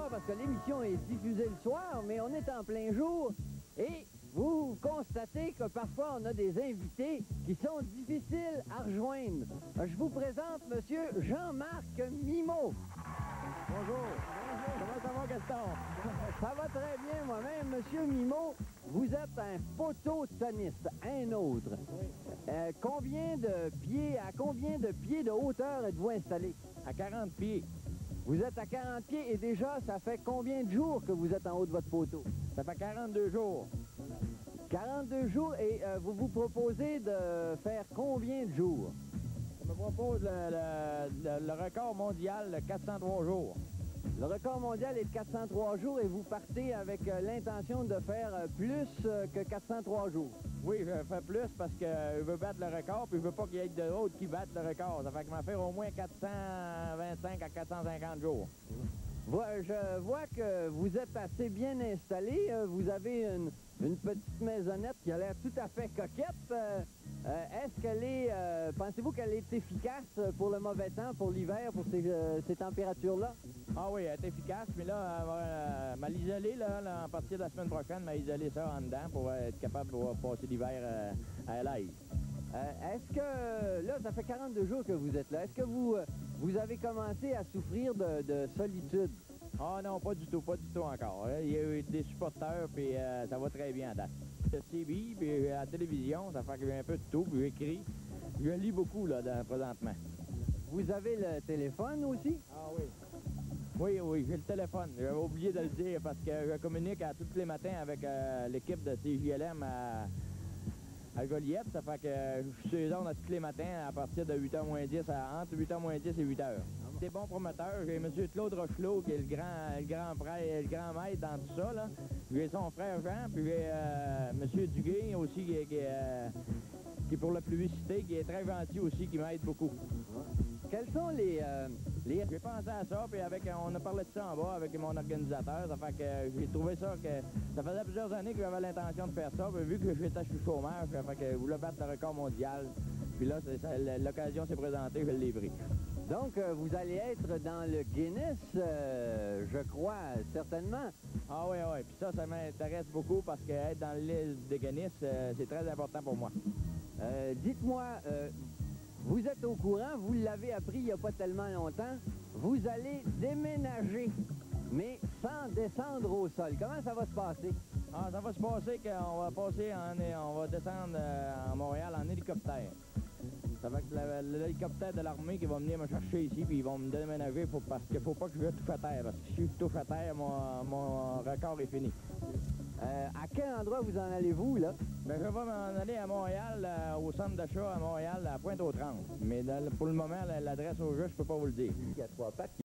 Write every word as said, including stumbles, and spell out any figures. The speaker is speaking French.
soir parce que l'émission est diffusée le soir, mais on est en plein jour et vous constatez que parfois on a des invités qui sont difficiles à rejoindre. Je vous présente Monsieur Jean-Marc Mimeau. Bonjour. Bonjour. Comment ça va, Gaston? Ça va très bien moi-même. Monsieur Mimeau, vous êtes un phototoniste, un autre. Oui. Euh, combien de pieds, à combien de pieds de hauteur êtes-vous installé? À quarante pieds. Vous êtes à quarante pieds et déjà, ça fait combien de jours que vous êtes en haut de votre poteau? Ça fait quarante-deux jours. quarante-deux jours et euh, vous vous proposez de faire combien de jours? Je me propose le, le, le, le record mondial de quatre cent trois jours. Le record mondial est de quatre cent trois jours et vous partez avec euh, l'intention de faire euh, plus euh, que quatre cent trois jours. Oui, je fais plus parce que je veux battre le record, puis je veux pas qu'il y ait d'autres qui battent le record. Ça fait que je vais faire au moins quatre cent vingt-cinq à quatre cent cinquante jours. Je vois que vous êtes assez bien installé. Vous avez une, une petite maisonnette qui a l'air tout à fait coquette. Euh, Est-ce qu'elle est... Euh, pensez-vous qu'elle est efficace pour le mauvais temps, pour l'hiver, pour ces, euh, ces températures-là? Ah oui, elle est efficace, mais là, elle va euh, m'a l'isoler, là, là, à partir de la semaine prochaine, m'a isolé ça en dedans pour être capable de passer l'hiver euh, à l'aise. Euh, Est-ce que... Là, ça fait quarante-deux jours que vous êtes là. Est-ce que vous... Euh, Vous avez commencé à souffrir de, de solitude? Ah non, pas du tout, pas du tout encore. Il y a eu des supporters, puis euh, ça va très bien à date. Le C B, puis à la télévision, ça fait que j'ai un peu de tout, puis j'écris. Je lis beaucoup, là, dans, présentement. Vous avez le téléphone aussi? Ah oui. Oui, oui, j'ai le téléphone. J'avais oublié de le dire parce que je communique à, tous les matins avec euh, l'équipe de C J L M à... à Goliath, ça fait que je suis sur les ondes à tous les matins à partir de huit heures moins dix, à, entre huit heures moins dix et huit heures. Des bons promoteurs, j'ai M. Claude Rochelot qui est le grand, le grand frère, le grand maître dans tout ça, là. J'ai son frère Jean, puis j'ai euh, M. Duguay aussi qui est, qui, est, euh, qui est pour la publicité, qui est très gentil aussi, qui m'aide beaucoup. Quels sont les... Euh, les... J'ai pensé à ça, puis avec, on a parlé de ça en bas avec mon organisateur, ça fait que j'ai trouvé ça que... Ça faisait plusieurs années que j'avais l'intention de faire ça, puis vu que j'étais sur le chômage, ça fait que je voulais battre le record mondial, puis là, l'occasion s'est présentée, je l'ai pris. Donc, euh, vous allez être dans le Guinness, euh, je crois, certainement. Ah oui, oui, puis ça, ça m'intéresse beaucoup parce que être dans l'île de Guinness, euh, c'est très important pour moi. Euh, Dites-moi, euh, vous êtes au courant, vous l'avez appris il n'y a pas tellement longtemps, vous allez déménager, mais sans descendre au sol. Comment ça va se passer? Ah, ça va se passer qu'on va passer en... on va descendre euh, à Montréal en hélicoptère. Ça va être l'hélicoptère de l'armée qui va venir me chercher ici, puis ils vont me déménager pour, parce qu'il ne faut pas que je touche à terre. Parce que si je touche à terre, mon, mon record est fini. Euh, à quel endroit vous en allez-vous, là? Ben, je vais m'en aller à Montréal, euh, au centre d'achat à Montréal, à Pointe-aux-Trembles. Mais dans, pour le moment, l'adresse au jeu, je peux pas vous le dire. Il y a trois pattes.